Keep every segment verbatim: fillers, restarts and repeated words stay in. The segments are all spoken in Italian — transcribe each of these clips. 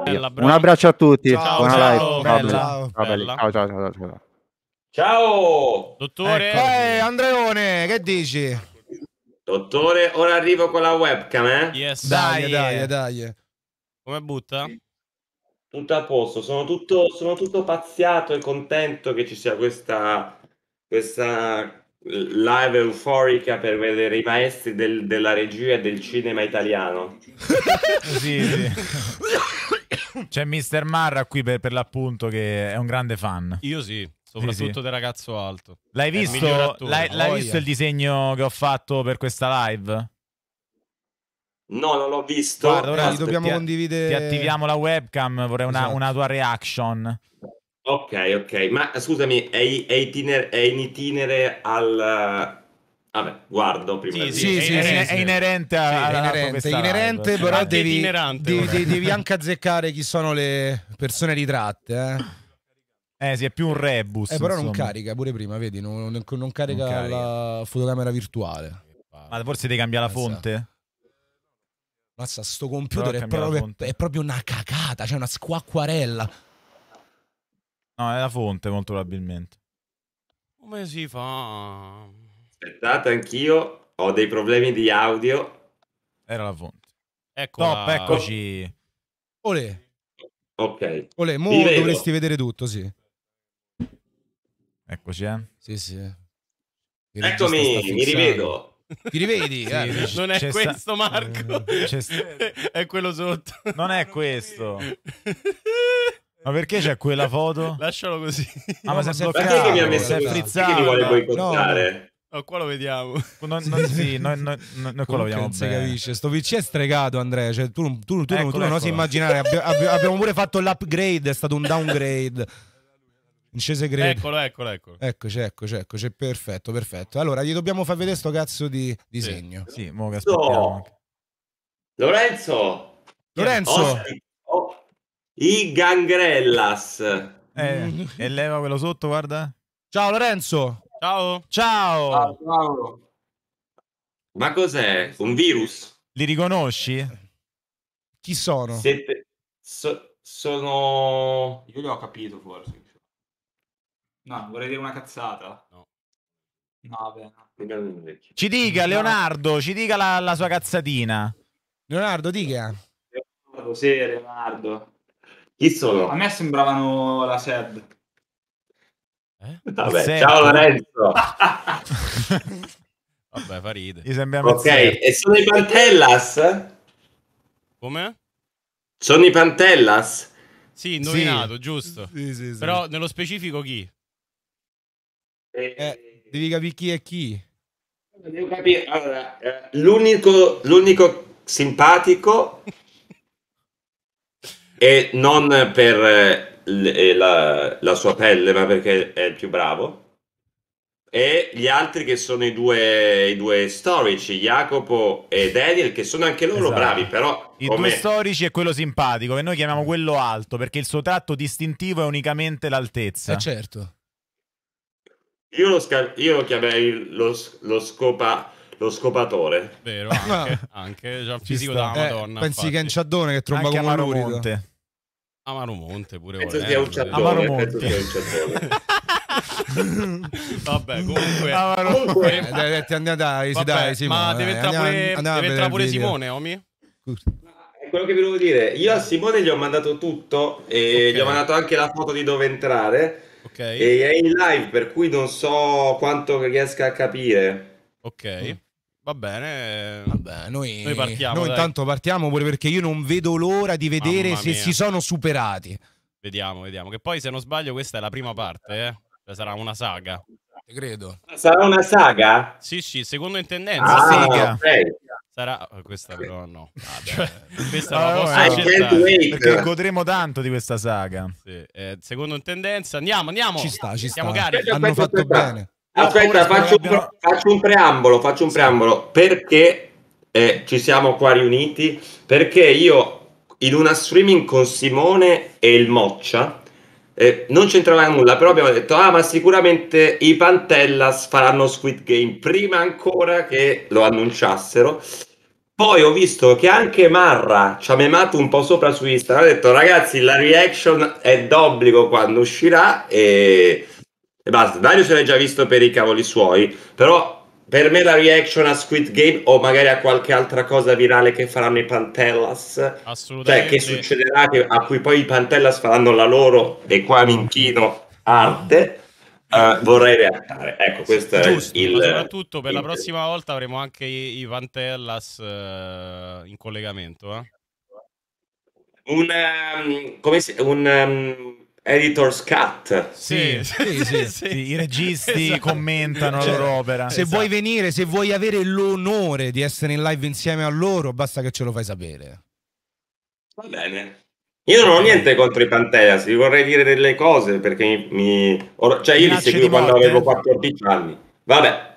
Bella, un abbraccio a tutti. Ciao, Buona ciao, live. bella, Ciao, ciao, belli. bella. ciao, ciao, ciao, ciao. Ciao! Dottore. Eh, Andreone, che dici? Dottore, ora arrivo con la webcam, eh? Yes. Dai, dai, dai. Come butta? Tutto a posto, sono tutto, sono tutto pazziato e contento che ci sia questa, questa live euforica per vedere i maestri del- della regia e del cinema italiano. Sì, sì. C'è mister Marra qui per, per l'appunto che è un grande fan. Io sì, soprattutto Sì, sì. del ragazzo alto. L'hai È il miglior visto, attore. l'hai, l'hai Oh, visto yeah. il disegno che ho fatto per questa live? No, non l'ho visto. Guarda, ora Eh, dobbiamo ti, condividere. ti attiviamo la webcam, vorrei una, Esatto. una tua reaction. Ok, ok, ma scusami, è, i- è itiner- è in itinere al... Vabbè, guardo prima Sì, di... Sì, È, sì, è- sì. è inerente a, È alla- a inerente, questa è inerente, live. però Anche devi, itinerante, devi, vorrei. devi anche azzeccare chi sono le persone ritratte. Eh, Eh sì, è più un rebus. eh però non insomma. carica pure prima, vedi? Non, non- non carica Non carica. la fotocamera virtuale. Ma forse devi cambiare la Mazza. fonte? Mazza, sto computer Però è cambia la proprio, fonte. è proprio una cacata, cioè una squacquarella. No, è la fonte molto probabilmente. Come si fa? Aspettate, anch'io ho dei problemi di audio. Era la fonte. Eccola. Top, eccoci. Olè, Ok. olè, mo Vi vedo. dovresti vedere tutto, sì. Eccoci, eh. Sì, sì. Il regista Eccomi, sta mi fissando. rivedo. Ti rivedi? Sì, Eh, sì. Non è C'è sta- questo, Marco. C'è sta- È quello sotto. Non è questo. Ma perché c'è quella foto? Lascialo così. Ah, No, ma ma si è sei- Ma chi è che mi ha bloccato, messo si è Chi è Chi è frizzato. che mi vuole No, boicottare? Oh, qua lo vediamo. Non, non, sì, noi, noi, noi, noi qua lo Comunque vediamo non si bene. capisce. Sto P C è stregato, Andrea. Cioè, tu, non- tu, tu, tu, Eccolo, tu non osi eccolo. immaginare. Abbi- abbi- abbiamo pure fatto l'upgrade. È stato un downgrade. In scese grade. Eccolo, eccolo, eccolo. Eccoci, eccoci, eccoci. Perfetto, perfetto. Allora, gli dobbiamo far vedere sto cazzo di disegno. Sì, mo che aspettiamo. No. Lorenzo! Lorenzo! Osti- oh, I Gangrellas. Eh, e leva quello sotto, guarda. Ciao, Lorenzo. Ciao. Ciao! Ma cos'è? Un virus? Li riconosci? Chi sono? Siete... so- sono... Io li ho capito forse. No, vorrei dire una cazzata. No. No, vabbè. no. Ci dica, Leonardo, ci dica la, la sua cazzatina. Leonardo, dica. Leonardo, sì, Leonardo. Chi sono? A me sembravano la S E D. Eh? Vabbè, Sento. ciao Lorenzo. Vabbè, fa ride. Gli sembriamo Ok, e sono i Pantellas? Come? Sono i Pantellas? Sì, indovinato, giusto. Sì, sì, sì. Però nello specifico chi? Eh, devi capire chi è chi. Devo capire. Allora, eh, l'unico, l'unico simpatico e non per eh, l- eh, la, la sua pelle, ma perché è il più bravo. E gli altri che sono i due, i due storici, Jacopo e Daniel, che sono anche loro Esatto. bravi, però I come- due storici e quello simpatico, che noi chiamiamo quello alto, perché il suo tratto distintivo è unicamente l'altezza. Eh, certo. io, lo sca- io lo chiamerei lo, s- lo scopa- lo scopatore. Vero, anche. anche già il Ci fisico sta. della Eh, Madonna. pensi che è un infatti. ciaddone che tromba Anche come un Amaro lurido? Monte. Amaro Monte pure Penso volendo, sia un vedete. Amaro ciattone. Monti. Penso sia un ciattone. Vabbè, comunque. Amaro Comunque, Eh, dai, dai, andiamo, dai, sì, Vabbè, dai, Simone, ma dai, deve entrare andiamo- pure, andiamo a deve vedere entrare il pure video. Simone, Omi? è quello che vi volevo dire. Io a Simone gli ho mandato tutto e Ok. gli ho mandato anche la foto di dove entrare. Ok, E è in live, per cui non so quanto riesca a capire. ok. Va bene. Vabbè, noi, Noi partiamo, noi dai. intanto partiamo pure perché io non vedo l'ora di vedere Mamma se mia. si sono superati. Vediamo, vediamo. Che poi, se non sbaglio, questa è la prima parte, eh? Cioè, sarà una saga. Credo. Sarà una saga? Sì, sì, secondo in tendenza. Ah, figa. ok. Sarà. oh, Questa però no. Cioè, questa Ah, la posso vabbè. I can't accettare. wait. Perché godremo tanto di questa saga. Sì, eh, secondo in tendenza. Andiamo, andiamo. Ci sta, ci sta. Siamo carichi. Aspetta, Hanno aspetta, fatto aspetta. bene. Aspetta, Io ho paura faccio un, che abbiano- faccio un preambolo, faccio un preambolo. Perché eh, ci siamo qua riuniti? Perché io in una streaming con Simone e il Moccia eh, non c'entrava nulla, però abbiamo detto, ah, ma sicuramente i Pantellas faranno Squid Game prima ancora che lo annunciassero. Poi ho visto che anche Marra ci ha memato un po' sopra su Instagram, ha detto ragazzi la reaction è d'obbligo quando uscirà e, e basta. Dario se l'hai già visto per i cavoli suoi, però per me la reaction a Squid Game o magari a qualche altra cosa virale che faranno i Pantellas, Assolutamente. cioè che succederà che, a cui poi i Pantellas faranno la loro e qua mi inchino arte. Uh, vorrei reattare, ecco, questo Giusto, è il ma soprattutto per il- la prossima volta avremo anche i, i Vantellas eh, in collegamento. Eh? un um, come si un um, editor's cut. Sì, sì, sì. Sì, i registi Esatto. commentano Cioè, la loro opera. Se Esatto. vuoi venire, se vuoi avere l'onore di essere in live insieme a loro, basta che ce lo fai sapere. Va bene. Io non ho niente contro i Pantellas, vi vorrei dire delle cose perché mi, mi- or- cioè io li Minacce seguivo di quando morte? avevo quattordici anni. Vabbè,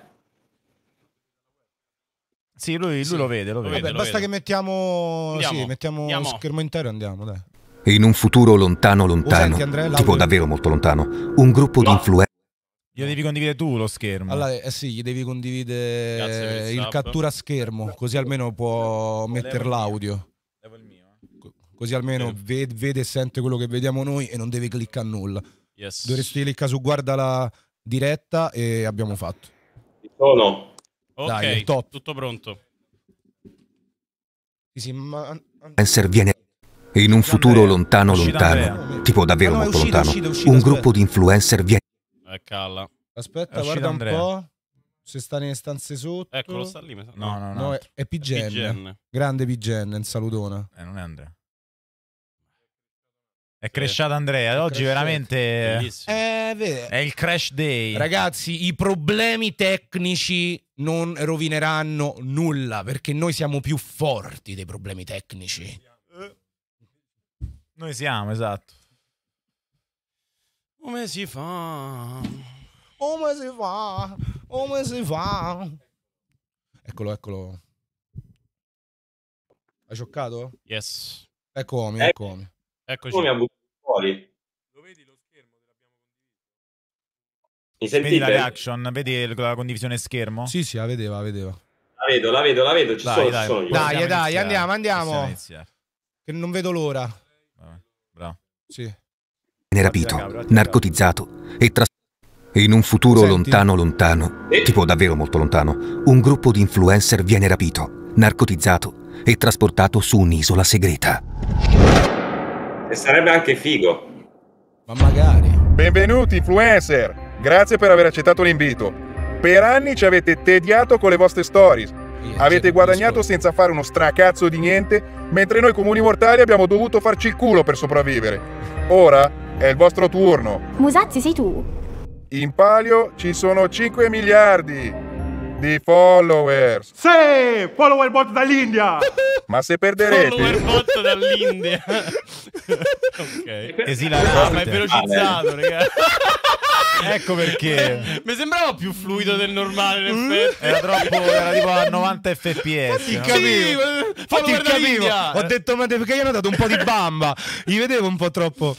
Sì, lui, lui Sì. lo vede, lo Lo vede. Vabbè, lo basta vedo. che mettiamo, Andiamo, sì, mettiamo andiamo. schermo intero e andiamo, dai. In un futuro lontano Lo lontano, senti, Andrea, l'audio? tipo davvero molto lontano, un gruppo di No. influencer Glielo devi condividere tu lo schermo. Allora, eh sì, gli devi Grazie per condividere il il sub. cattura schermo, così almeno può mettere l'audio. Levo il mio, eh. Co- Così almeno Sì. ve- vede e sente quello che vediamo noi e non deve cliccare a nulla. Yes. Dovresti cliccare su guarda la diretta e abbiamo fatto. ci sono. Ok, Dai, è top. tutto pronto. Sì, sì, ma... viene in un futuro Andrea, lontano uscita lontano, Andrea. tipo davvero Ah, no, è molto uscito, è lontano, uscito, è uscito, un aspetta. gruppo di influencer viene Eh, calla. Aspetta, È uscito guarda un Andrea. po' se sta nelle stanze sotto. Eccolo, sta lì. mi sa- No, no, no. No, è, è P G N. P G N. Grande P G N, un salutona. Eh, non è Andrea. È crashato Andrea. È Oggi crashato. veramente Bellissimo. Eh, vede. è il crash day. Ragazzi, i problemi tecnici non rovineranno nulla, perché noi siamo più forti dei problemi tecnici. Noi siamo, esatto. Come si fa? Come si fa? Come si fa? Eccolo, eccolo. Hai cioccato? Yes. Ecco Omi, Eh. ecco Omi. Eccoci. Come ha buttato fuori? Lo vedi lo schermo? Mi Vedi la sentite? reaction? Vedi la condivisione schermo? Sì, sì, la vedeva, la vedeva. La vedo, la vedo, la vedo, ci Dai, sono, ci dai. sono io. Dai, Possiamo dai, iniziare. andiamo, andiamo. Possiamo iniziare. Che non vedo l'ora. Vabbè, bravo. Sì. rapito, Oggi la cabra, oggi la narcotizzato e trasformato in un futuro Senti? lontano lontano, Eh. tipo davvero molto lontano, un gruppo di influencer viene rapito, narcotizzato e trasportato su un'isola segreta. E sarebbe anche figo. Ma magari. Benvenuti influencer, grazie per aver accettato l'invito. Per anni ci avete tediato con le vostre stories, avete guadagnato senza fare uno stracazzo di niente, mentre noi comuni mortali abbiamo dovuto farci il culo per sopravvivere. Ora è il vostro turno. Musazzi sei tu? In palio ci sono cinque miliardi di followers, Sì, follower bot dall'India. ma se Follower perderete... bot dall'India. Ok. Ah, Esilarante. ma è velocizzato, raga. Ecco perché. Mi sembrava più fluido del normale, in effetti. Era troppo. Era tipo a novanta F P S. no? capivo. Sì, Infatti follower capivo. dall'India. Ho detto, ma perché gli hanno dato un po' di bamba? Gli vedevo un po' troppo.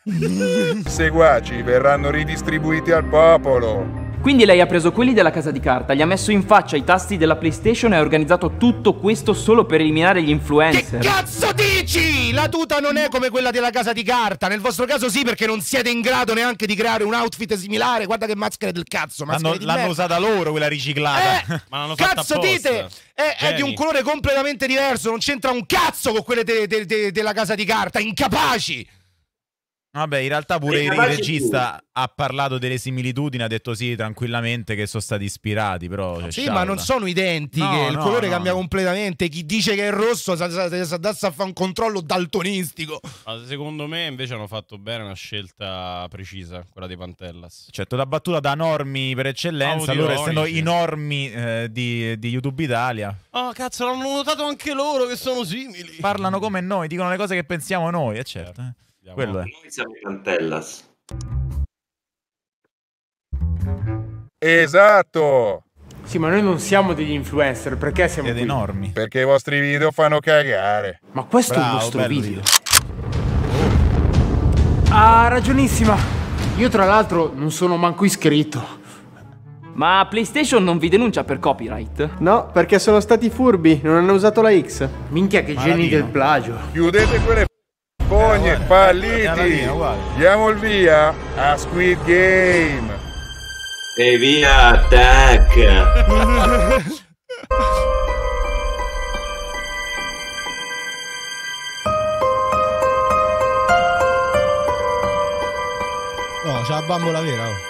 seguaci verranno ridistribuiti al popolo. Quindi lei ha preso quelli della casa di carta, gli ha messo in faccia i tasti della PlayStation e ha organizzato tutto questo solo per eliminare gli Che influencer. cazzo dici? La tuta non è come quella della casa di carta. Nel vostro caso sì, perché non siete in grado neanche di creare un outfit similare. Guarda che maschere del cazzo, maschere L'hanno, di l'hanno merda. usata loro quella riciclata. Eh, Ma l'hanno fatta cazzo apposta. dite? È, è di un Geni. colore completamente diverso. Non c'entra un cazzo con quelle de- de- de- della casa di carta. Incapaci. Vabbè, in realtà pure Sei il capace regista ha parlato delle similitudini, ha detto sì, tranquillamente che sono stati ispirati, però c'è Sì, scialla. ma non sono identiche. No, il no, colore no. cambia completamente. Chi dice che è rosso sa, sa, sa, sa, sa fa un controllo daltonistico. Ma secondo me invece hanno fatto bene una scelta precisa, quella dei Pantellas. Certo, la battuta da normi per eccellenza, Audio loro essendo ironici. i normi eh, di, di YouTube Italia, Ah, cazzo, l'hanno notato anche loro che sono simili. parlano come noi, dicono le cose che pensiamo noi, e certo, eh. Andiamo. Quello è. Noi siamo i Pantellas. Esatto, Sì, ma noi non siamo degli influencer, perché siamo Siete qui? enormi. perché i vostri video fanno cagare. Ma questo è il Bravo, nostro bello video. Ha ragionissima. Io tra l'altro non sono manco iscritto. Ma PlayStation non vi denuncia per copyright? No, perché sono stati furbi, non hanno usato la X. Minchia che Maladino. geni del plagio. Chiudete quelle fogne, falliti. Diamo il via a Squid Game. E via, attack. No, c'ha la bambola vera. Oh.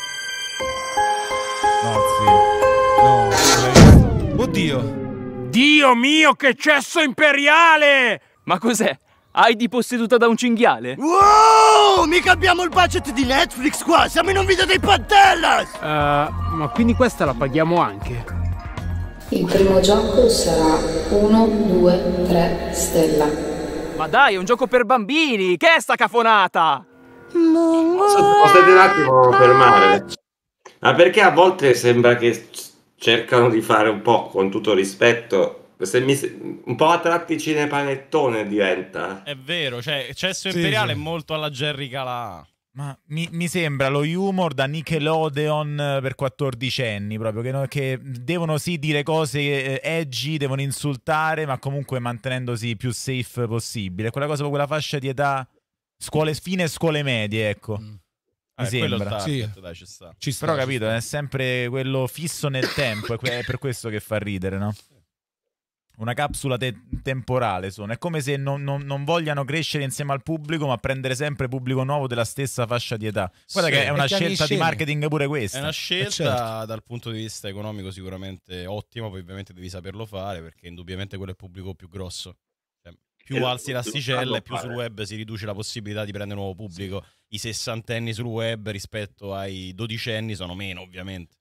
No, sì. No. Oddio. Dio mio, che cesso imperiale! Ma cos'è? Heidi posseduta da un cinghiale? Wow! Mica abbiamo il budget di Netflix qua! Siamo in un video dei Pantellas! Uh, ma quindi questa la paghiamo anche? Il primo gioco sarà uno, due, tre, stella. Ma dai, è un gioco per bambini! Che è sta cafonata? Potete un attimo fermare? Ma perché a volte sembra che cercano di fare un po', con tutto rispetto, se mi, un po' a tratti cinepanettone diventa. È vero, cioè Cesso Sì, Imperiale sì. è molto alla Jerry Calà. Ma mi, mi sembra lo humor da Nickelodeon per quattordicenni, proprio, che, no- che devono sì dire cose eh, edgy, devono insultare, ma comunque mantenendosi più safe possibile. Quella cosa, quella fascia di età, scuole fine e scuole medie, ecco. Mm. Mi Eh, quello è il sembra. target, Sì. dai, ci sta. Ci sta, Però ci capito, sta. è sempre quello fisso nel tempo, è que- è per questo che fa ridere, no? Una capsula te- temporale sono. È come se non, non- non vogliano crescere insieme al pubblico, ma prendere sempre pubblico nuovo della stessa fascia di età. Guarda Sì, che è una perché anni scelta di scemi. marketing pure questa. È una scelta certo. dal punto di vista economico sicuramente ottima, poi ovviamente devi saperlo fare perché indubbiamente quello è il pubblico più grosso. Cioè, più E lo- alzi lo l'asticella sanno e più sul fare. web si riduce la possibilità di prendere nuovo pubblico. I sessantenni sul web rispetto ai dodicenni sono meno, ovviamente.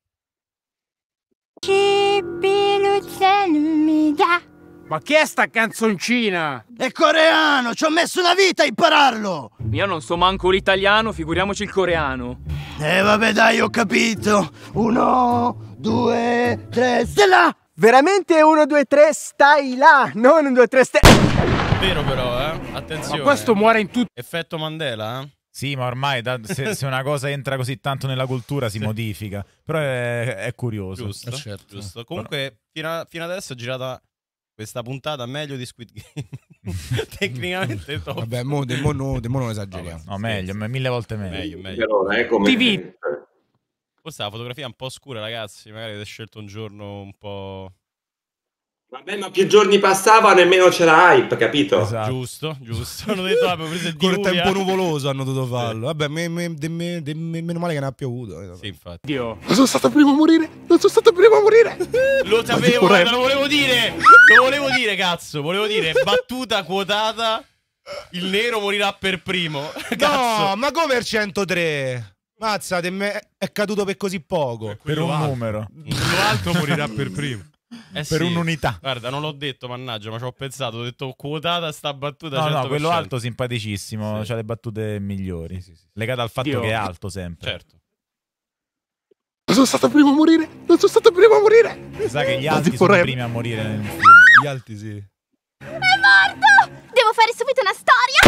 Ma che è sta canzoncina? È coreano! Ci ho messo una vita a impararlo! Io non so manco l'italiano, figuriamoci il coreano. Eh vabbè dai, ho capito! Uno, due, tre, stella! Veramente uno, due, tre, stai là! Non un, due, tre, stai... Vero però, eh? Attenzione. Ma questo muore in tutto. Effetto Mandela, eh? Sì, ma ormai da- se, se una cosa entra così tanto nella cultura si modifica. Però è, è curioso. Giusto, Eh, certo. giusto. Comunque, fino, a- fino adesso è girata questa puntata meglio di Squid Game. Tecnicamente top. Vabbè, mo, de, mo, no, de, mo non esageriamo. No, meglio, ma mille volte meglio. Meglio, meglio. Però non è come... T V. Questa è la fotografia un po' scura, ragazzi. Magari avete scelto un giorno un po'... Vabbè, ma più giorni passavano e meno c'era hype, capito? Esatto. Giusto, giusto. Hanno detto, vabbè, preso il Con il diluvia. tempo nuvoloso hanno dovuto farlo. Vabbè, me, me, de, me, de, me- meno male che ne ha piovuto. Sì, infatti. Dio. Non sono stato il primo a morire. Non sono stato il primo a morire. Lo sapevo, guarda, lo volevo dire. Lo volevo dire, cazzo. Volevo dire, battuta quotata. Il nero morirà per primo. Cazzo. No, ma come il centotré? Mazza, te me- è caduto per così poco. Per un numero. Quello altro morirà per primo. Eh Per sì. un'unità. Guarda, non l'ho detto, mannaggia, ma ci ho pensato. Ho detto quotata sta battuta. No, cento no, per quello cento. alto simpaticissimo. Sì. C'ha le battute migliori. Sì, sì, sì. Legate al fatto Dio. che è alto sempre. Certo. Non sono stato il primo a morire. Non sono stato il primo a morire. Sa che gli Ma alti ti sono i vorrei- primi a morire nel film. Gli altri sì. È morto! Devo fare subito una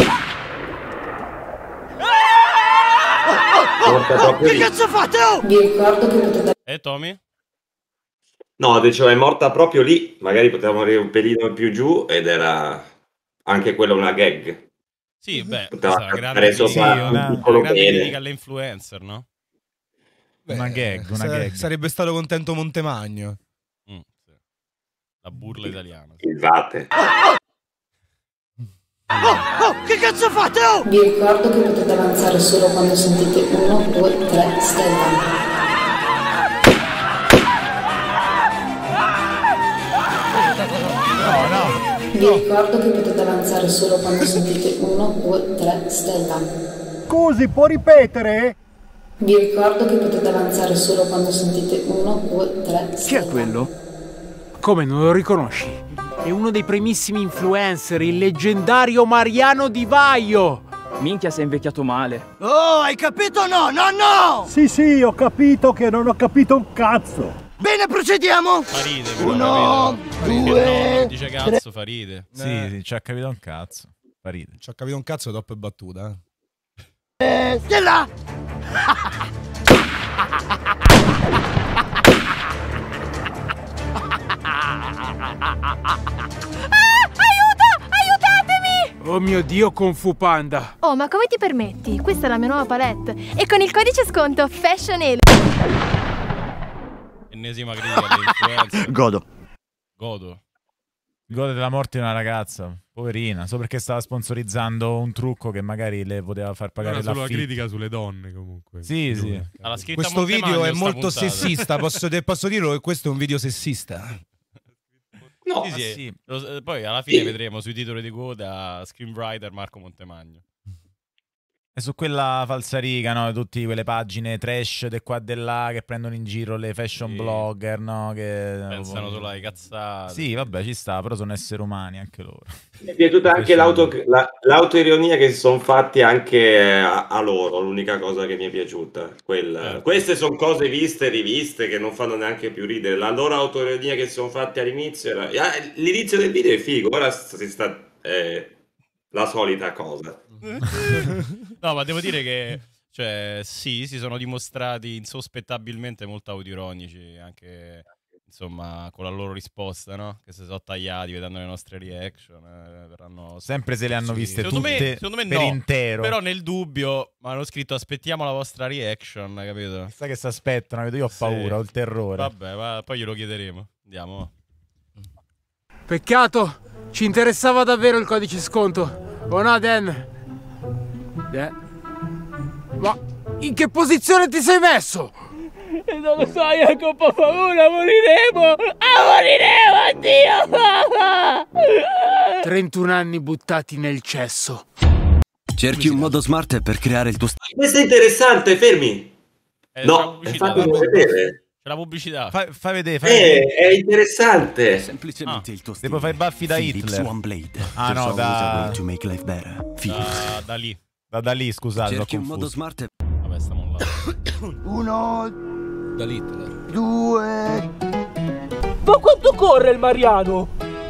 storia! Che cazzo fate? Oh! Vi ricordo che potete... E Tommy? No, dicevo, è morta proprio lì. Magari potevamo arrivare un pelino più giù ed era anche quella una gag. Sì, beh, Poteva questa è la grande cadere sopra critica- un una piccolo grande bene. critica alle influencer, no? Una gag, una sare- gag. Sarebbe stato contento Montemagno. Mm, sì. La burla italiana. Il vate. Oh, oh, che cazzo fate? Oh! Vi ricordo che potete avanzare solo quando sentite uno, due, tre, stella. No, no. Vi ricordo che potete avanzare solo quando sentite uno, due, tre, stella. Scusi, può ripetere? Vi ricordo che potete avanzare solo quando sentite uno, due, tre, stella. Chi è quello? Come, non lo riconosci? È uno dei primissimi influencer, il leggendario Mariano Di Vaio. Minchia, sei invecchiato male. Oh, hai capito o no? No, no! Sì, sì, ho capito che non ho capito un cazzo. Bene, procediamo! Fa ride, però, Uno, capito? due, Che no, dice cazzo, fa ride. Sì, sì, ci ha capito un cazzo. Fa ridere. Ci ha capito un cazzo dopo è battuta. Eh, stella! aiuto! Aiutatemi! Oh mio Dio, Kung Fu Panda. Oh, ma come ti permetti? Questa è la mia nuova palette. E con il codice sconto Fashionale. Ennesima critica dell'influencer. Godo. Godo. Gode della morte di una ragazza, poverina, solo perché stava sponsorizzando un trucco che magari le poteva far pagare Era solo la l'affitto. critica sulle donne, comunque. Sì, sì. Alla scritta Questo video è molto puntata. sessista, posso, posso dirlo che questo è un video sessista. No, Sì, sì, Ah, sì. Lo- poi alla fine Sì. vedremo sui titoli di coda screenwriter Marco Montemagno. E su quella falsariga, no? Tutte quelle pagine trash di qua e di là che prendono in giro le fashion Sì. blogger, no? Che Pensano solo alle cazzate. Sì, vabbè, ci sta, però sono esseri umani anche loro. Mi è piaciuta anche l'auto, la- l'autoironia che si sono fatti anche a, a loro, l'unica cosa che mi è piaciuta. Quella- Certo. Queste sono cose viste e riviste che non fanno neanche più ridere. La loro autoironia che si sono fatti all'inizio era... ah, l'inizio del video è figo, ora si sta... eh, la solita cosa. No, ma devo dire che, cioè, sì, si sono dimostrati insospettabilmente molto autoironici, anche, insomma, con la loro risposta, no? Che si sono tagliati vedendo le nostre reaction. Eh, verranno... Sempre se le hanno Sì. viste Secondo tutte me, secondo me per no. intero. Però nel dubbio mi hanno scritto aspettiamo la vostra reaction, capito? Sai che si aspettano, vedo io ho Sì. paura, ho il terrore. Vabbè, ma poi glielo chiederemo. Andiamo. Peccato, ci interessava davvero il codice sconto. Oh no, Dan? Eh. Ma in che posizione ti sei messo? Non lo so, Jacopo, ho paura, moriremo! Ah, moriremo, addio! trentuno anni buttati nel cesso. Cerchi un modo smart per creare il tuo Questo è interessante, fermi. Eh, No, c'è la fatemi pubblicità. vedere. C'è la pubblicità. Fai, fai vedere, fai Eh, vedere. è interessante. Semplicemente Ah. il tuo Devo fare i baffi da Philips Hitler. One Blade. Ah, no, There's da- always a way to make life better. Philips. Da, da lì. Da, da lì, scusate, l'ho Cerchi un modo confuso. smart. Vabbè, stiamo là. Uno, Da Hitler. due, Ma quanto corre il Mariano?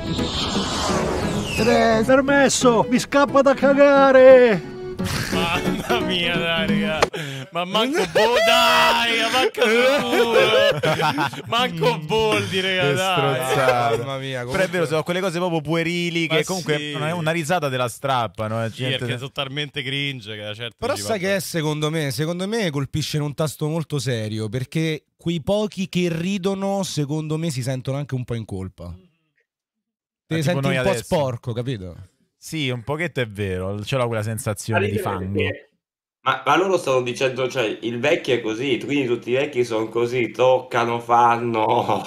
tre. Permesso, mi scappa da cagare. Mamma mia, dai, raga. Ma manco Bo, dai, manco Manco Boldi, raga, Che dai. strozzata. Mamma mia, Però è vero, sono quelle cose proprio puerili Ma che comunque sì. non è una risata della strappano. Eh. Sì, Gente- perché sono talmente cringe che certo Però ci sai va- che è secondo me? Secondo me colpisce in un tasto molto serio, perché quei pochi che ridono, secondo me, si sentono anche un po' in colpa. Te Ah, ne tipo senti noi un po' adesso. sporco, capito? Sì, un pochetto è vero, ce l'ho quella sensazione di fango. Ma, ma loro stanno dicendo, cioè, il vecchio è così, quindi tutti i vecchi sono così, toccano, fanno.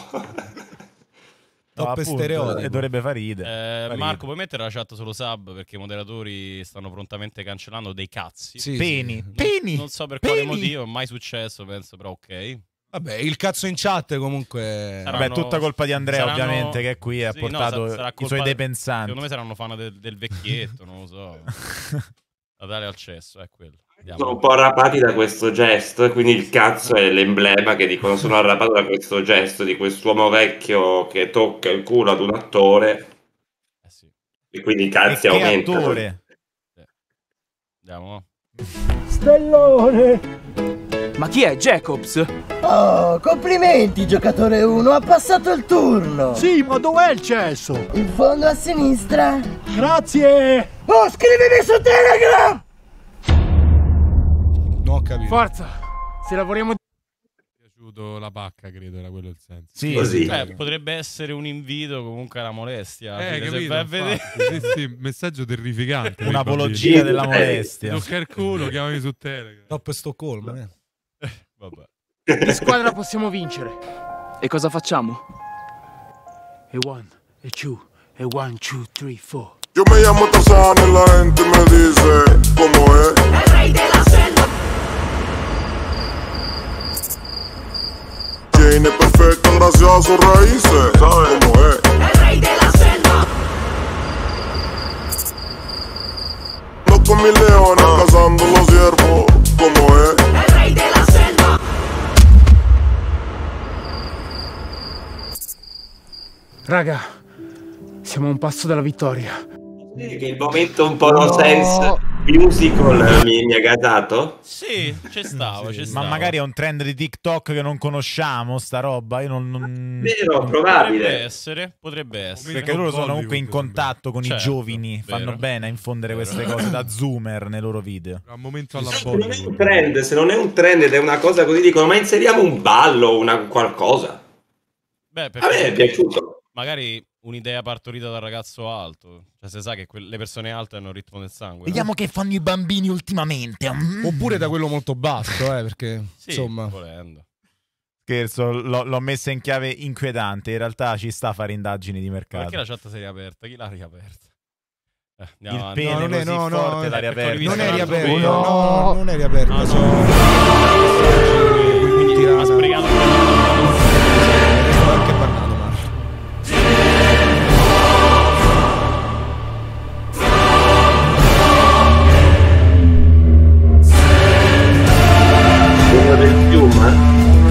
No, Top appunto, stereotipo. e dovrebbe far ridere. Eh, Fa Marco, puoi mettere la chat solo sub perché i moderatori stanno prontamente cancellando dei cazzi. Sì, Peni, sì. peni. Non so per Peni. quale motivo, mai successo, penso, però ok. Vabbè, il cazzo in chat comunque... Saranno- Vabbè, tutta colpa di Andrea, saranno- ovviamente, che è qui e ha Sì, no, portato sa- sarà i colpa- suoi depensanti. Secondo me saranno fan del, del vecchietto, non lo so. Natale al cesso, è quello. Andiamo. Sono un po' arrabbiati da questo gesto, e quindi il cazzo è l'emblema che dicono sono arrabbiato da questo gesto di quest'uomo vecchio che tocca il culo ad un attore. Eh sì. E quindi i E cazzi che aumentano. attore? Andiamo. Stellone. Ma chi è Jacobs? Oh, complimenti, giocatore uno, ha passato il turno. Sì, ma dov'è il cesso? In fondo a sinistra. Grazie. Oh, scrivimi su Telegram! Non ho capito. Forza, se lavoriamo... Piaciuto la pacca, credo, era quello il senso. Sì, Così. Eh, potrebbe essere un invito comunque alla molestia. Eh, Perché se capito, vai a vedere... infatti. Sì, sì, messaggio terrificante. per i Un'apologia bambini. della Eh, molestia. Tocca il culo, chiamami su Telegram. Top Stoccolma, eh. Vabbè. In squadra possiamo vincere. E cosa facciamo? E one, e two, e one, two, three, four. Yo me llamo Tarzán y la gente me dice cómo es. El rey de la selva. Tiene perfecta gracia a sus raíces. ¿Sabes cómo es? El rey de la selva. No con mis leones cazando los ciervos. ¿Cómo es? El rey de la selva. Raga, siamo a un passo dalla vittoria. Sì, che il momento un po' no sense. musical mi, mi ha gasato? Sì, c'è stava, c'è stava. Ma magari è un trend di TikTok che non conosciamo, sta roba. Io non. non... Vero, probabile. Potrebbe essere, potrebbe essere. Perché loro sono comunque in contatto con Certo, i giovani, vero. fanno bene a infondere Vero. queste cose da zoomer nei loro video. A un momento alla Se non è un trend, se non è un trend ed è una cosa così, dicono ma inseriamo un ballo, una qualcosa. Beh, A me è perché piaciuto. magari un'idea partorita dal ragazzo alto. Cioè, si sa che que- le persone alte hanno il ritmo del sangue. Vediamo che fanno i bambini ultimamente. Mm. Oppure da quello molto basso, eh, perché Sì, insomma. volendo. Scherzo, l'ho, l'ho messa in chiave inquietante. In realtà ci sta a fare indagini di Ma mercato. perché la chat si è riaperta? Chi l'ha riaperta? Eh, andiamo Il avanti. pene No, non è- così no, no, forte l'ha eh, riaperta. Non è Visto riaperta, qui. no, non è riaperta. Ah, sono- Quindi ha sprecato. Sto anche parlando, Marco. Uno del fiume?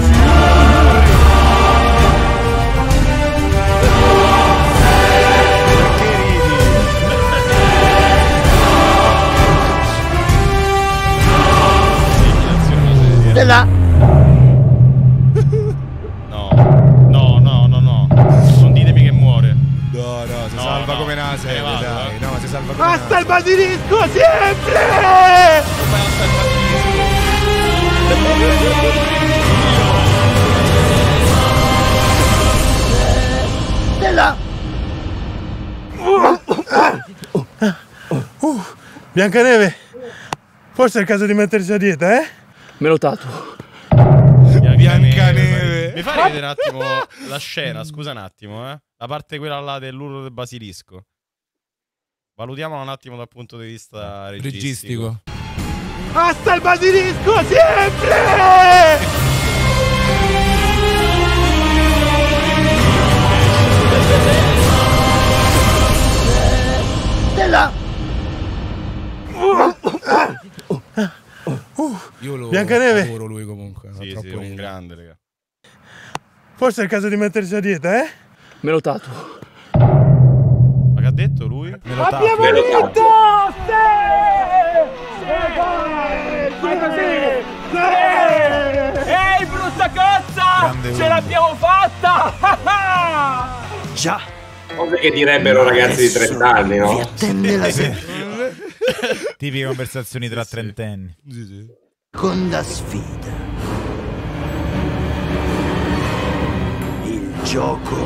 Stella! No, no, no, no, no. Non ditemi che muore. No, no, si No, salva no. come una Me ne serie, vado, dai. eh. No, si salva come Basta una il basilisco sempre! Stella! Uh, Biancaneve, forse è il caso di mettersi a dieta, eh? Me l'ho tatuato. Biancaneve. Mi fai rivedere un attimo la scena, scusa un attimo, eh? La parte quella là dell'urlo del basilisco. Valutiamola un attimo dal punto di vista registico. Registico. Basta il basilisco sempre! Stella! Io lo Biancaneve. adoro lui comunque. fa Sì, troppo sì, è un ridere. grande, raga. Forse è il caso di mettersi a dieta, eh? Me l'ho tatuato. Ma che ha detto lui? Me lo Abbiamo tappo. vinto! Sì! Fai così! Sì! Ehi, brutta cozza! Grande Ce uomo. l'abbiamo fatta! Già, Cose che direbbero ragazzi di trenta anni, vi no? attende la Tipiche conversazioni tra trentenni. seconda sfida. Il gioco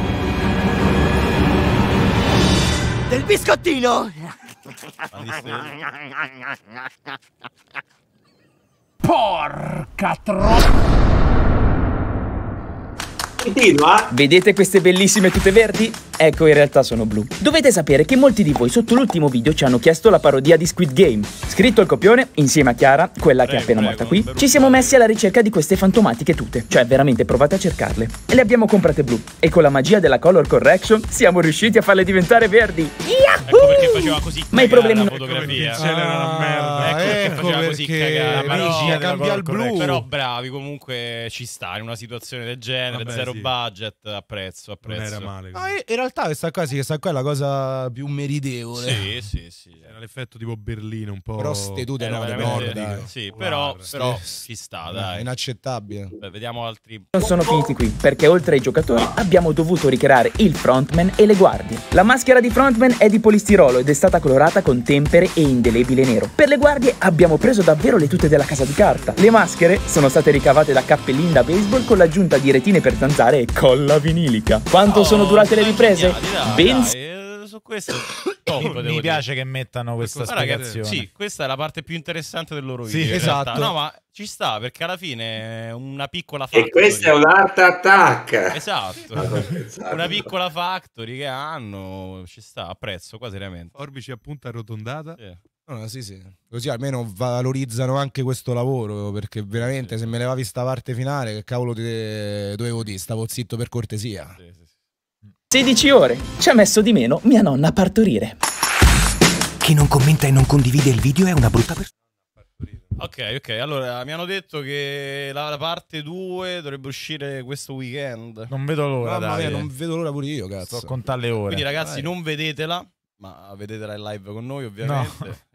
del biscottino. Porca troppa. Continua? Vedete queste bellissime tute verdi? Ecco, in realtà sono blu. Dovete sapere che molti di voi sotto l'ultimo video ci hanno chiesto la parodia di Squid Game. Scritto il copione, insieme a Chiara, quella che è Prego, appena prego, morta qui, non ci siamo messi alla ricerca di queste fantomatiche tute. Cioè, veramente provate a cercarle. E le abbiamo comprate blu. E con la magia della color correction siamo riusciti a farle diventare verdi. Ecco perché faceva così Ma i cagare problemi la non- fotografia. Il cielo era una merda. Ecco perché ecco faceva così perché cagare. Però, Luigi cambia il blu. però bravi, comunque ci sta in una situazione del genere, Vabbè, zero sì. budget, apprezzo, Non apprezzo. era male. No, in in realtà questa qua sì, questa qua è la cosa più meritevole. Sì, sì, sì. Era l'effetto tipo Berlino un po'. Però ste tute Era no, del veramente- nord, dai. Sì, però, Guarda. però Ste- ci sta, È dai. inaccettabile. Beh, vediamo altri. Non sono finiti qui, perché oltre ai giocatori abbiamo dovuto ricreare il frontman e le guardie. La maschera di frontman è di polistirolo ed è stata colorata con tempere e indelebile nero. Per le guardie abbiamo preso davvero le tute della casa di carta. Le maschere sono state ricavate da cappellini da baseball con l'aggiunta di retine per zanzare e colla vinilica. Quanto Oh, sono durate le riprese? ingegnati, dai, Ben dai, eh, su questo top, Mi, devo mi dire. piace che mettano questa Guarda che- spiegazione. sì, questa è la parte più interessante del loro Sì, video. in esatto. realtà. No, ma ci sta perché alla fine è una piccola E factory. questa è un art attack. Esatto. Esatto. Una piccola factory che hanno, ci sta, apprezzo qua seriamente. Forbici a punta arrotondata. Sì. No, sì, sì. Così almeno valorizzano anche questo lavoro, perché veramente se me levavi sta parte finale, che cavolo ti dovevo dire? Stavo zitto per cortesia. Sì, sì, sì. sedici ore. Ci ha messo di meno mia nonna a partorire. Chi non commenta e non condivide il video è una brutta persona. Ok, ok, allora mi hanno detto che la, la parte due dovrebbe uscire questo weekend. Non vedo l'ora, Mamma mia, dai. non vedo l'ora pure io, cazzo. Sto a contare le ore. Quindi ragazzi Vai. non vedetela, ma vedetela in live con noi ovviamente.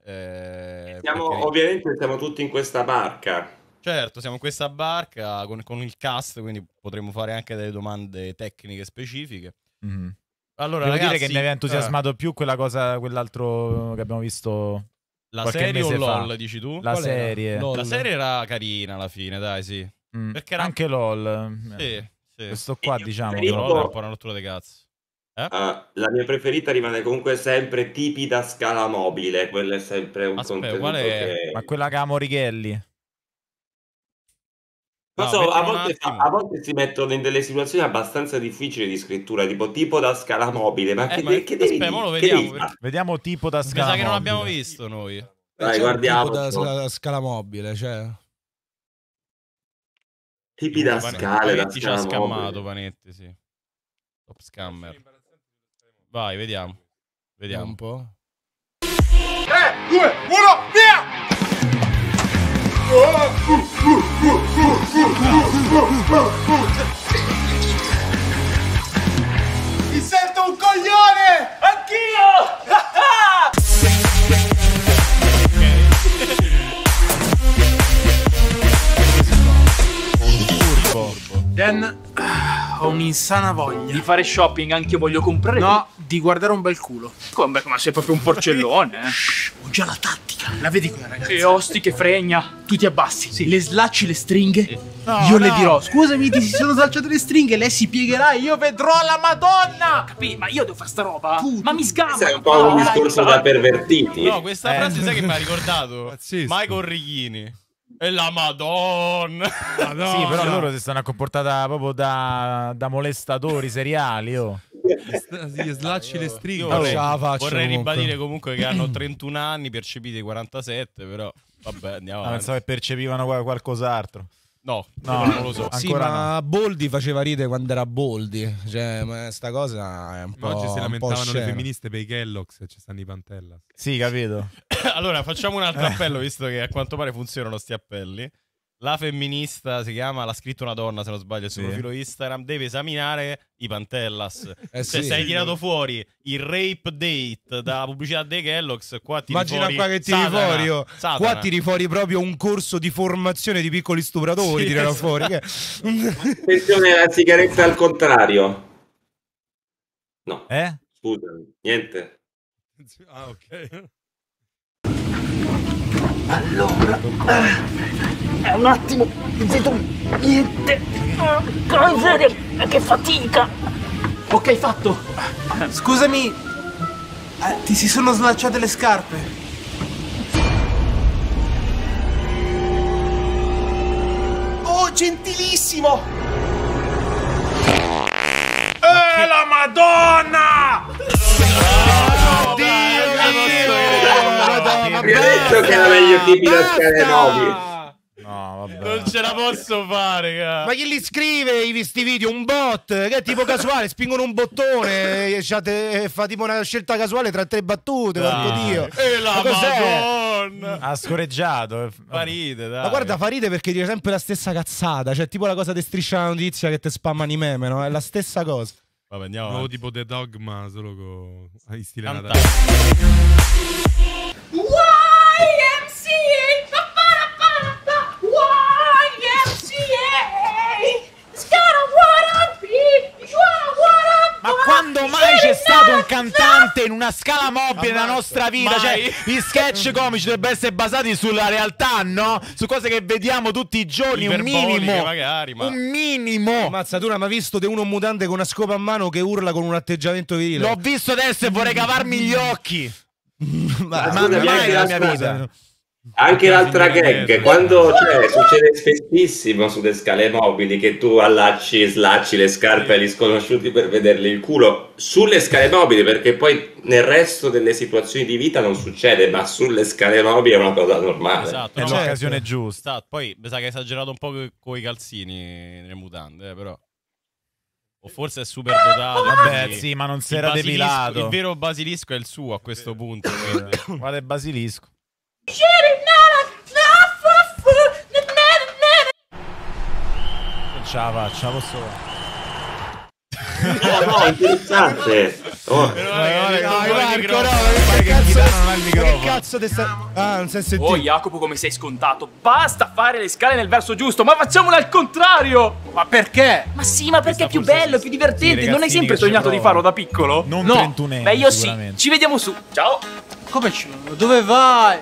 Eh, Siamo, perché- ovviamente siamo tutti in questa barca. Certo, siamo in questa barca con, con il cast, quindi potremo fare anche delle domande tecniche specifiche. Mm. Allora, Devo ragazzi, dire che mi aveva entusiasmato eh, più quella cosa, quell'altro che abbiamo visto la qualche serie o mese fa. LOL, dici tu? La Qual era? serie. LOL. La serie era carina alla fine, dai, sì. Mm. Perché era... Anche LOL. Sì, sì. Questo qua, diciamo, preferito- che LOL era un po' una rottura di cazzo. Eh? Ah, la mia preferita rimane comunque sempre tipi da scala mobile. Quello è sempre un Aspetta, contenuto qual è? che... Ma quella che ha Morighelli. Non No, so, a mettilo un volte, attimo. a volte si mettono in delle situazioni abbastanza difficili di scrittura, tipo tipo da scala mobile. Ma Eh, che, ma de- che devi aspetta, mo lo che vediamo, devi perché- fare? Vediamo tipo da Mi scala sa che non mobile. l'abbiamo visto noi. Dai, C'è un guardiamo. tipo da un po'. scala, scala mobile, cioè. Tipi da Pane- scale, da Panetti ci ha scala scammato, mobile. Panetti, sì. Top scammer. Vai, vediamo. Vediamo. Un po'. tre, due, uno, via! Mi sento un coglione! Anch'io! Dan, ho un'insana voglia. Di fare shopping, anche io voglio comprare. No, di guardare un bel culo. Come? Ma sei proprio un porcellone, eh? Ho già la tattica. La vedi quella ragazza? Che osti, che fregna. Tu ti abbassi. Sì, le slacci le stringhe. No, io le no. dirò: scusami, ti si sono slacciate le stringhe. Lei si piegherà. Io vedrò la Madonna. Capì? Ma io devo fare sta roba? Ma mi sgama. Questo è un po' un Dai, discorso dai. da pervertiti. No, questa Eh. frase sai che mi ha ricordato? Pazzesco. Michael Righini. E la Madonna. Sì, però loro si stanno comportati proprio da, da molestatori seriali. Oh. Sì, slacci le stringhe. Io Non vorrei, ce la faccio vorrei comunque. ribadire comunque che hanno trentuno anni, percepiti quarantasette, però vabbè, andiamo Ah, avanti. pensavo che percepivano qual- qualcos'altro. No, No, non lo so. ancora Sì, no. ma Boldi faceva ridere quando era Boldi. Cioè, ma sta cosa è un po'. Ma oggi si un po' lamentavano le scena. femministe per i Kellogg's e ci stanno i Pantella. Sì, capito. Allora, facciamo un altro appello, visto che a quanto pare funzionano sti appelli. La femminista si chiama, l'ha scritto una donna se non sbaglio sul Sì. profilo Instagram, deve esaminare i Pantellas. Eh Se sì. sei tirato fuori il rape date da pubblicità dei Kellogg's, qua tiri Immagina fuori qua che tiri Satana. fuori io. Satana. Qua tiri fuori proprio un corso di formazione di piccoli stupratori. Sì, tirano esatto. fuori. Che... Attenzione alla sigaretta al contrario. No, Eh? scusami, niente. Ah, ok. Allora, eh, è un attimo, non sento niente. Ah, che miseria, che fatica. Ok, fatto. Scusami, eh, ti si sono slacciate le scarpe. Oh, gentilissimo! Eh, la Madonna! Vi ho detto che era meglio tipi da scale nuovi. No, vabbè. Non ce la posso fare, cara. Ma chi li scrive i sti video? Un bot che è tipo casuale, spingono un bottone e c'ate- e fa tipo una scelta casuale tra tre battute, porco Dai. Dio. E la Ma cos'è? Madonna. Ha scorreggiato. eh. Fa ride, dai. Ma guarda, fa ride perché dice sempre la stessa cazzata. Cioè, tipo la cosa di Striscia la notizia che te spammano i meme, no? È la stessa cosa. Vabbè, andiamo Nuovo avanti. tipo The Dogma, solo con in stile Cantare. Natale. Y M C A! Y M C A! It's gotta wanna be! You wanna wanna Ma quando mai c'è stato un cantante in una scala mobile nella nostra vita? Mai. Cioè, gli sketch comici dovrebbero essere basati sulla realtà, no? Su cose che vediamo tutti i giorni, un Iperboliche, minimo. magari, ma... Un minimo. Mazza, tu non hai mai visto di uno mutante con una scopa a mano che urla con un atteggiamento virile? L'ho visto adesso e vorrei cavarmi gli occhi. Ma, Ma ma scusami, mai anche nella la mia scusa. vita. Anche l'altra signora gag, Merda. quando cioè, succede spessissimo sulle scale mobili che tu allacci, slacci le scarpe agli sconosciuti per vederli il culo sulle scale mobili, perché poi nel resto delle situazioni di vita non succede, ma sulle scale mobili è una cosa normale. Esatto, È no, l'occasione giusta. Esatto. Poi mi sa che hai esagerato un po' con i calzini nelle mutande, eh, però. O forse è super dotato. Vabbè, quindi sì, ma non si il era basilisco- depilato. Il vero basilisco è il suo a questo punto. quindi. Guarda il basilisco. Shit, Non ce la faccia, posso... No, no, interessante. Oh. Dai, Marco, no, che cazzo, che cazzo te sta... Ah, non sei sentito. Oh, Jacopo, come sei scontato. Basta fare le scale nel verso giusto, ma facciamole al contrario. Ma perché? Ma sì, ma perché è più bello, è più divertente. Sì, Non hai sempre sognato di farlo da piccolo? Non no. trentunenne, Beh, io sì. sicuramente. Ci vediamo su. Ciao. Come ci... Dove vai?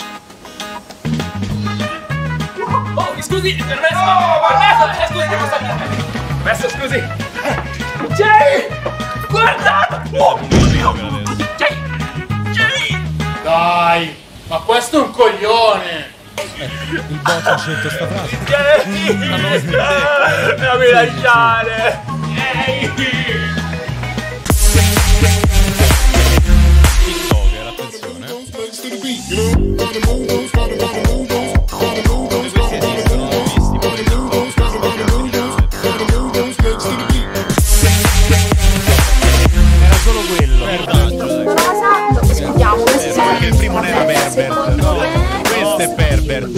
Oh, mi scusi, permesso. Oh, permesso, eh, scusi, devo stare. Permesso, scusi. Jay! Guarda! Oh, mio Dio! Jay! Jay! Dai, ma questo è un coglione. Il bot ha scelto sta frase. Jay! Lasciami lasciare! Jay! TikToker, attenzione. Era solo quello. Cosa? Discutiamo. Perché il primo non era Berbert. No, questo è Berbert.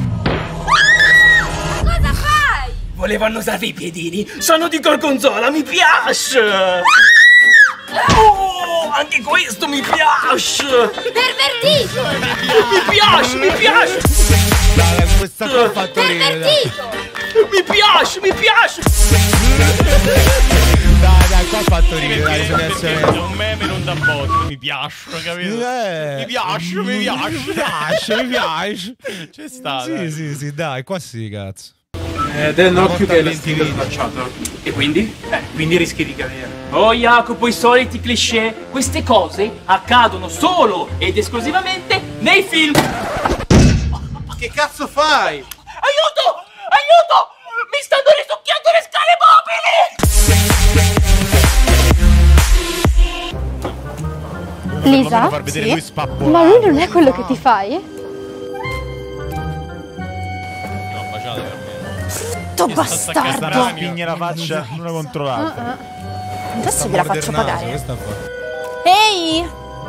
Cosa fai? Volevo annusarvi i piedini. Sono di gorgonzola, mi piace! Oh, anche questo mi piace! Pervertito! Mi piace, mi piace! Dai, questa qua ha fatto ridere. Pervertito! Mi piace, mi piace! Dai, dai, qua ha fatto ridere. Perché è un meme non da bot, mi piace, capito? Eh. Mi piace, mi piace. Mi piace, mi piace. C'è sta. Sì, dai. sì, sì, dai, qua sì, cazzo. Ed è un occhio che è la venti stinta tracciato. E quindi? Eh, quindi rischi di cadere. Oh Jacopo, i soliti cliché. Queste cose accadono solo ed esclusivamente nei film. Ma che cazzo fai? Aiuto! Aiuto! Mi stanno risucchiando le scale mobili! Lisa? Far vedere Sì? lui spappolato. Ma lui non è quello che ti fai? No, baciate per me. Sto bastardo! Stanno spingere la faccia l'una contro l'altra. Ah, ah. Adesso gliela faccio pagare. Questa fa. Ehi!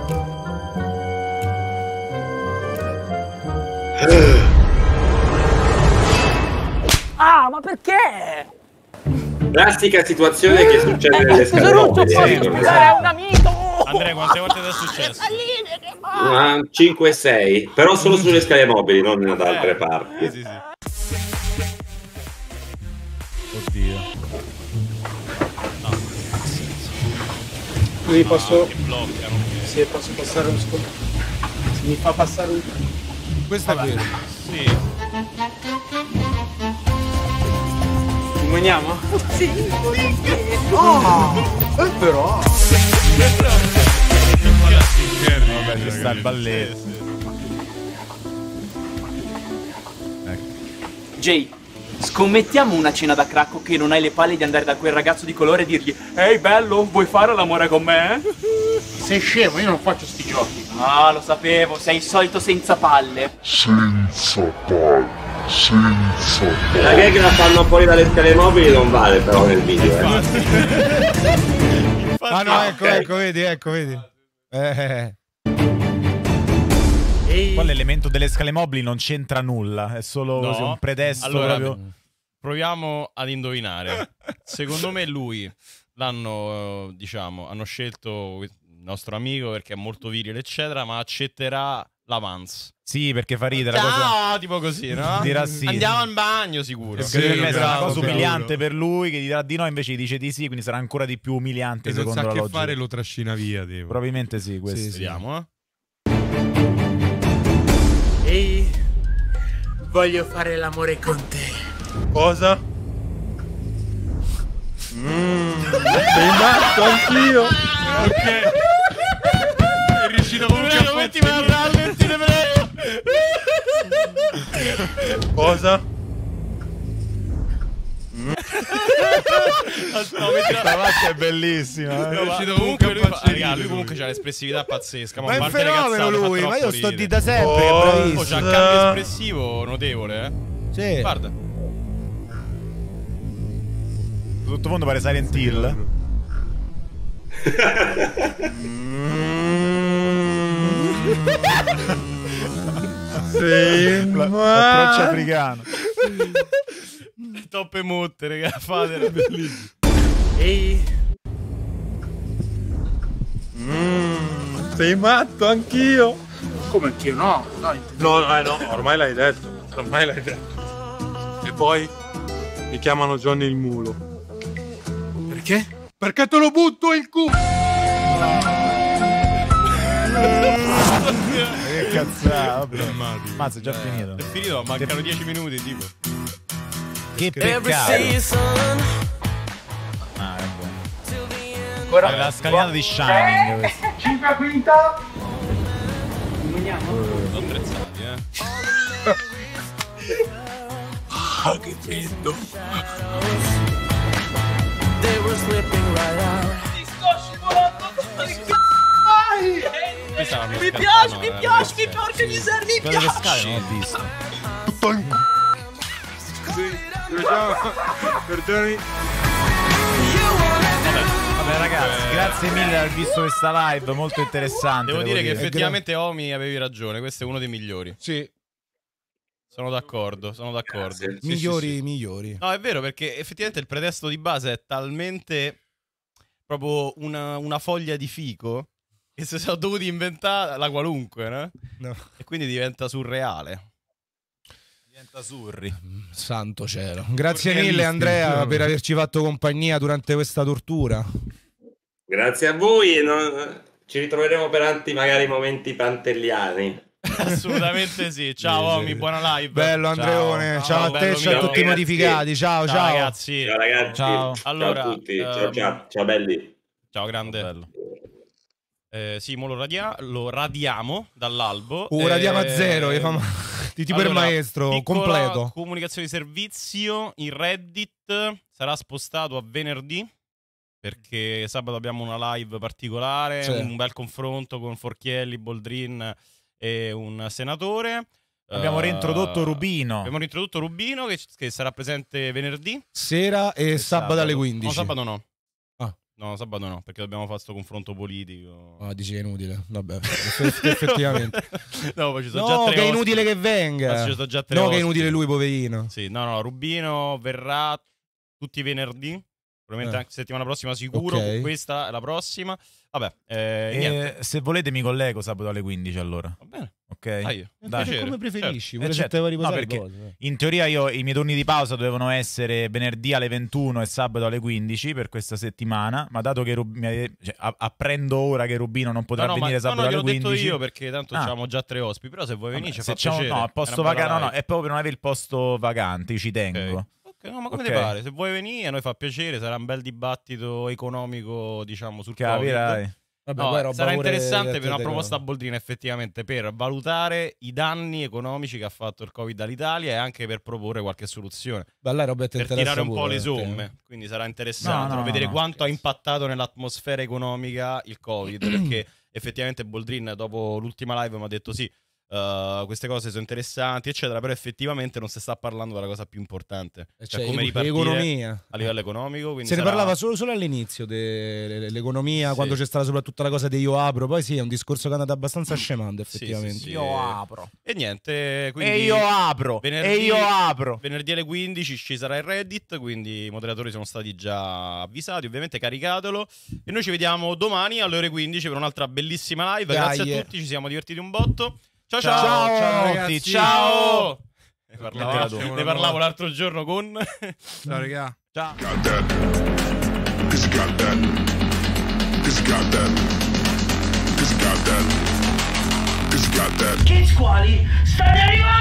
Ah, ma perché? Classica situazione che succede nelle scale mobili. È ricordate? un amico! Andrea, quante volte ti è successo? Una cinque sei, però solo sulle scale mobili, non da altre parti. Sì, sì, sì. Oddio. No, Qui posso... che bloccano. Sì, posso passare un secondo. Se mi fa passare un... Questo è vero. Sì. Rimaniamo? Sì. Oh, eh, però... Vabbè, ci sta il balletto. Jay, scommettiamo una cena da cracco che non hai le palle di andare da quel ragazzo di colore e dirgli ehi bello, vuoi fare l'amore con me? Sei scemo, io non faccio sti giochi. Ah, lo sapevo, sei il solito senza palle. Senza palle, senza La palle. gag la fanno fuori dalle scale mobili non vale però nel video, eh. Ah no, ecco, ecco, vedi, ecco, vedi. Eh. Qua l'elemento delle scale mobili non c'entra nulla, è solo No. così un pretesto Allora, proprio. proviamo ad indovinare. Secondo me lui l'hanno, diciamo, hanno scelto il nostro amico perché è molto virile, eccetera, ma accetterà l'avance. Sì, perché fa ridere la No, cosa. tipo così, no? Dirà sì. Andiamo in bagno, sicuro. Perché deve essere una bravo, cosa bravo. umiliante per lui che dirà di no, invece dice di sì, quindi sarà ancora di più umiliante E non secondo sa la che logica. fare, lo trascina via, tipo. Probabilmente sì, questo. Sì, sì. Vediamo, eh. Ehi, voglio fare l'amore con te. Cosa? Mmm, sei matto anch'io. Ok. È riuscito comunque a mettimi a rallenti, te prego. Cosa? No, mettila- Questa faccia è bellissima. No, eh. ma riuscito comunque comunque lui, a fa- farci raga, lui ridere, comunque lui. c'ha l'espressività pazzesca. Ma è un parte le fenomeno cazzate, fa lui, ma troppo io sto di ridere. da sempre, che è Oh, bravissimo. Oh, c'ha un cambio espressivo notevole, eh. Sì. Guarda. Sottofondo pare Silent Hill. Sei L'approccio africano. Toppe mutte, raga, fatela. Ehi, Mm, sei matto anch'io. Come anch'io? No, dai. No, eh, no, ormai l'hai detto. Ormai l'hai detto. E poi mi chiamano Johnny il mulo. Perché? Perché te lo butto il culo. Che cazzata, vabbè. Mazza, è già finito. È finito, mancano dieci minuti, tipo. Che peccato. Ah, è buono. È la scalinata di Shining questa. cinque quinta. Sono attrezzati, eh. Ah, che freddo. Ti sto scivolando Mi piace, mi piace, mi porca miseria, mi Quelle piace. scale non ho visto. Tutto in Sì, perdoni. Vabbè ragazzi, grazie mille per aver visto questa live, molto interessante. Devo dire che dire. effettivamente Omi avevi ragione, questo è uno dei migliori. Sì. Sono d'accordo, sono d'accordo. Sì, migliori, sì, sì. migliori. No, è vero, perché effettivamente il pretesto di base è talmente proprio una, una foglia di fico che si sono dovuti inventare la qualunque, no? No. E quindi diventa surreale. Diventa surri. Santo cielo. Grazie mille Andrea per averci fatto compagnia durante questa tortura. Grazie a voi e non- ci ritroveremo per altri magari momenti pantelliani. Assolutamente sì. Ciao Omi, buona live. Bello Andreone, ciao, ciao a te, bello ciao a mio. tutti i modificati. Ciao, ciao. ragazzi. Ciao ragazzi. Ciao. Allora, ciao a tutti. Ciao, ehm, ciao, ciao belli. Ciao grande. Eh, sì, mo lo, radia- lo radiamo dall'albo. Uh, radiamo a zero, che fa ma- di tipo il maestro, piccola completo. Comunicazione di servizio, il Reddit sarà spostato a venerdì perché sabato abbiamo una live particolare, Sì. un bel confronto con Forchielli, Boldrin e un senatore. Abbiamo Eh, reintrodotto Rubino. Abbiamo reintrodotto Rubino che, che sarà presente venerdì. Sera e, sabato alle quindici. No, sabato no. Ah. No, sabato no, perché dobbiamo fare questo confronto politico. Ah, dici che è inutile. Vabbè, eff- effettivamente. No, poi ci sono No, già tre che è ospiti. inutile che venga. Ma ci sono già tre No, che è ospiti. inutile lui, poverino. Sì, no, no, Rubino verrà tutti i venerdì. Probabilmente Eh. anche settimana prossima sicuro. Ok. Questa è la prossima. Vabbè, eh, E niente. se volete mi collego sabato alle quindici allora. Va bene. Ok? Dai, Dai. piacere. Come preferisci? Eh, Pure se certo. te vuoi riposare No, perché riposa, eh. in teoria io i miei turni di pausa dovevano essere venerdì alle ventuno e sabato alle quindici per questa settimana, ma dato che Rub- mi avete- cioè, a- apprendo ora che Rubino non potrà No, no, ma- venire no, sabato no, alle gliel'ho detto quindici. io perché tanto Ah. abbiamo già tre ospiti. Però se vuoi venire ci se fa c'è un, piacere. no, È il posto una bella vaga- no, no, live. è proprio per non avere il posto vacante, io ci tengo. Ok. Ok, no, ma come Ok. ti pare? Se vuoi venire a noi fa piacere, sarà un bel dibattito economico, diciamo, sul Capirai. Covid. Vabbè, No, poi roba sarà pure interessante per una divertente, proposta a no. Boldrini effettivamente per valutare i danni economici che ha fatto il Covid all'Italia e anche per proporre qualche soluzione. Beh, là, Robert, Per interessa tirare un po' pure, le eh, somme, te. quindi sarà interessante No, no, vedere no. quanto ha impattato nell'atmosfera economica il Covid, perché effettivamente Boldrin dopo l'ultima live mi ha detto sì, uh, queste cose sono interessanti eccetera, però effettivamente non si sta parlando della cosa più importante, Eh, cioè cioè, come e- ripartire economia. a livello economico. Quindi Se ne sarà- parlava solo, solo all'inizio dell'economia, Sì. quando c'è stata soprattutto la cosa di io apro. Poi sì, è un discorso che è andato abbastanza scemando, Sì, sì, effettivamente. sì. Io apro. E niente, quindi E io apro. venerdì, E io apro. venerdì alle quindici ci sarà il Reddit, quindi i moderatori sono stati già avvisati, ovviamente caricatelo. E noi ci vediamo domani alle ore quindici per un'altra bellissima live. Dai. Grazie a tutti, ci siamo divertiti un botto. Ciao ciao, Ciao, ciao, a ragazzi. tutti, ciao. Ne Ciao, parlavo, ciao. ne parlavo l'altro giorno con Ciao raga. Ciao. Got that. Cause you got that. Cause you got that. Cause you got that. Cause you got that. Che squali? State arrivando!